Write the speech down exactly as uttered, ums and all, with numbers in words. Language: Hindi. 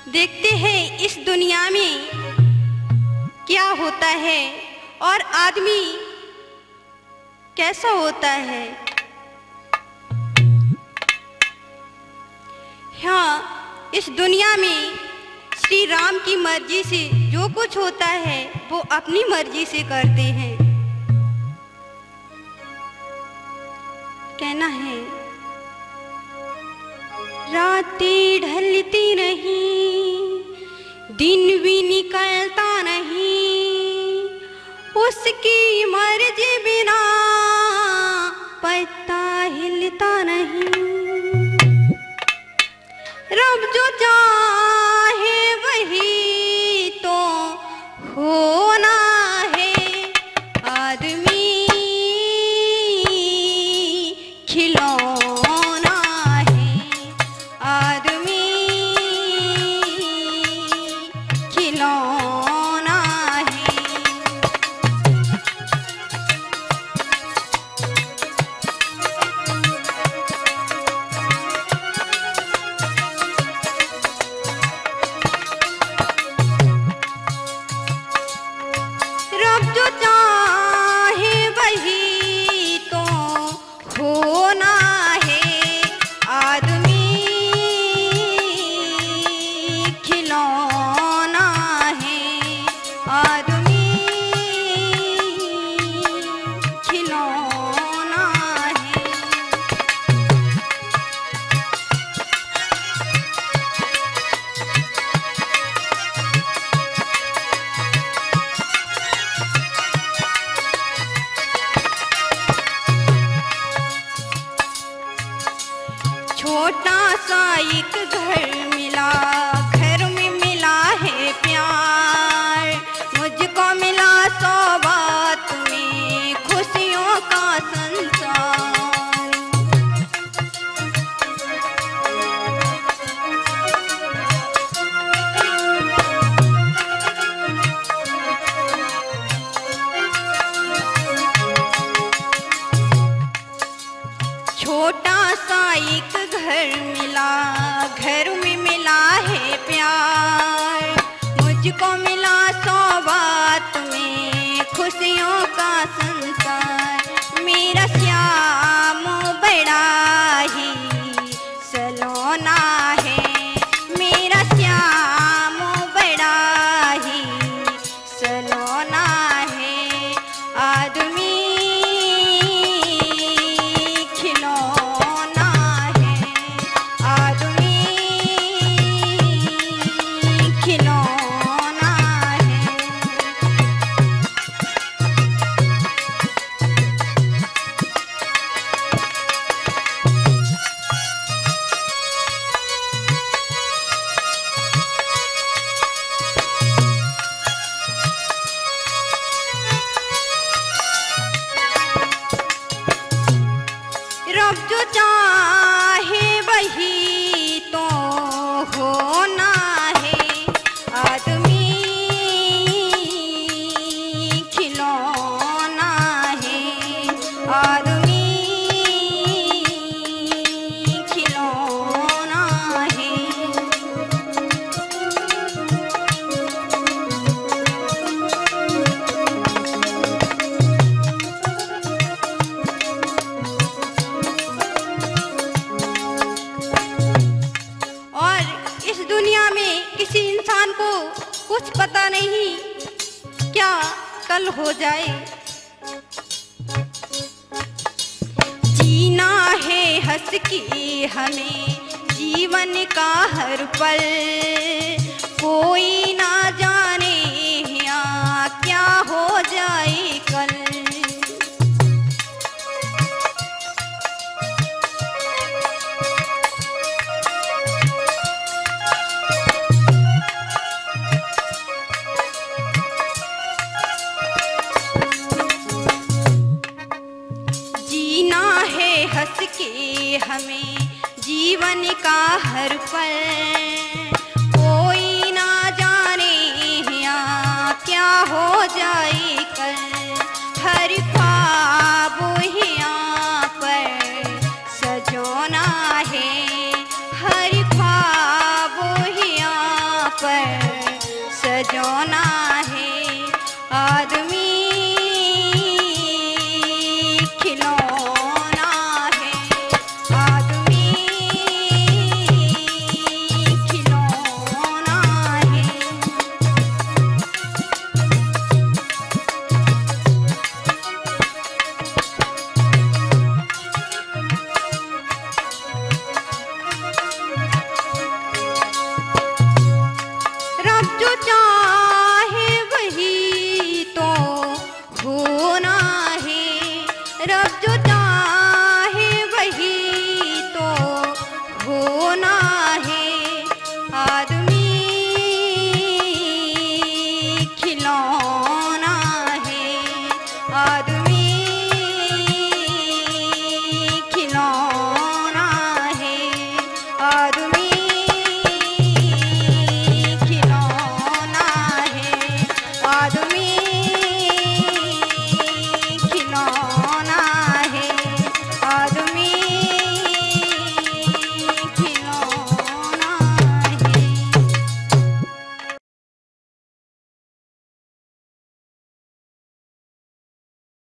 देखते हैं इस दुनिया में क्या होता है और आदमी कैसा होता है। हाँ, इस दुनिया में श्री राम की मर्जी से जो कुछ होता है वो अपनी मर्जी से करते हैं। कहना है, रातें ढलती नहीं, दिन भी निकलता नहीं, उसकी मर्जी बिना पत्ता हिलता नहीं। रब जो चाहे वही तो होना है, आदमी खिलौना है, आदमी खिलौना है। रब जो चाहे वही तो होना है, आदमी खिलौना है, आदमी खिलौना है। छोटा सा एक घर मिला, घर में मिला है प्यार, मुझको मिला सौगात में खुशियों का संसार। छोटा सा एक घर मिला, घर में मिला है प्यार, मुझको मिला सौगात में खुशियों का संसार। मेरा श्याम बड़ा ही सलोना है, मेरा श्याम बड़ा ही सलोना है, आदमी खिलौना है, आदमी खिलौना है। रब जो चाहे वही तो होना है, आदमी खिलौना है, आदमी खिलौना है। इस दुनिया में किसी इंसान को कुछ पता नहीं क्या कल हो जाए। जीना है हंस के हमें जीवन का हर पल, कोई ना जाने यहाँ क्या हो जाए कल। जीना है हंस के हमें जीवन का हर पल, कोई ना जाने यहाँ क्या हो जाए कल। हर ख्वाब यहाँ पर सजोना है, हर ख्वाब यहाँ सजोना है, आदमी खिलौना है, आदमी खिलौना है। रब जो चाहे वही तो होना है, रब जो चाहे वही तो होना है, आदमी खिलौना है, आदमी खिलौना है, आदमी